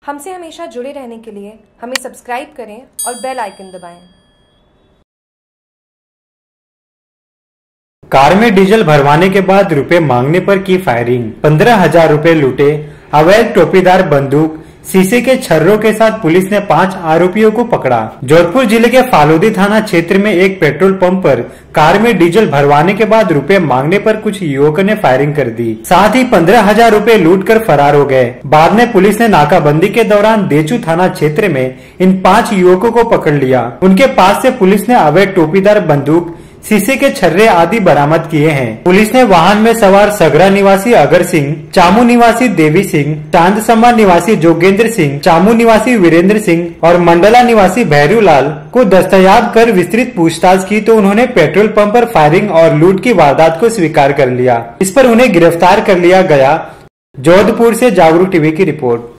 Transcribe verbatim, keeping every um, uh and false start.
हमसे हमेशा जुड़े रहने के लिए हमें सब्सक्राइब करें और बेल आइकन दबाएं। कार में डीजल भरवाने के बाद रुपए मांगने पर की फायरिंग, पंद्रह हजार रुपए लूटे। अवैध टोपीदार बंदूक, शीशे के छर्रों के साथ पुलिस ने पांच आरोपियों को पकड़ा। जोधपुर जिले के फालूदी थाना क्षेत्र में एक पेट्रोल पंप पर कार में डीजल भरवाने के बाद रुपए मांगने पर कुछ युवकों ने फायरिंग कर दी। साथ ही पंद्रह हजार रूपए लूट कर फरार हो गए। बाद में पुलिस ने नाकाबंदी के दौरान देचू थाना क्षेत्र में इन पांच युवकों को पकड़ लिया। उनके पास से पुलिस ने अवैध टोपीदार बंदूक, शीशे के छर्रे आदि बरामद किए हैं। पुलिस ने वाहन में सवार सगरा निवासी अगर सिंह, चामू निवासी देवी सिंह, चांदसम्मा निवासी जोगेंद्र सिंह, चामू निवासी वीरेंद्र सिंह और मंडला निवासी भैरू लाल को दस्तयाब कर विस्तृत पूछताछ की तो उन्होंने पेट्रोल पंप पर फायरिंग और लूट की वारदात को स्वीकार कर लिया। इस पर उन्हें गिरफ्तार कर लिया गया। जोधपुर से जागरूक टीवी की रिपोर्ट।